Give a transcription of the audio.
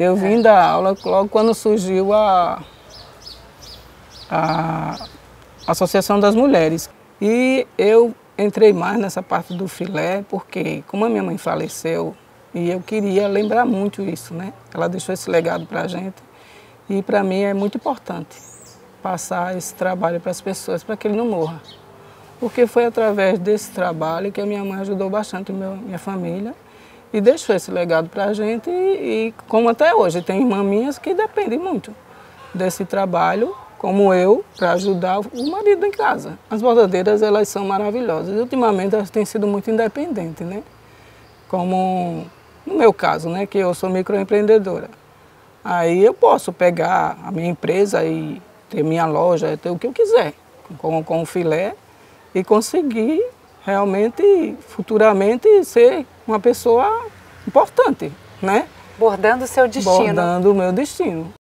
Eu vim da aula logo quando surgiu a Associação das Mulheres. E eu entrei mais nessa parte do filé, porque como a minha mãe faleceu, e eu queria lembrar muito isso, né? Ela deixou esse legado para a gente, e para mim é muito importante passar esse trabalho para as pessoas, para que ele não morra. Porque foi através desse trabalho que a minha mãe ajudou bastante minha família, e deixou esse legado para a gente, e como até hoje, tem irmãs minhas que dependem muito desse trabalho, como eu, para ajudar o marido em casa. As bordadeiras, elas são maravilhosas. E ultimamente elas têm sido muito independentes, né? Como no meu caso, né? Que eu sou microempreendedora. Aí eu posso pegar a minha empresa e ter minha loja, ter o que eu quiser, com o filé, e conseguir realmente, futuramente, ser uma pessoa importante, né? Bordando o seu destino. Bordando o meu destino.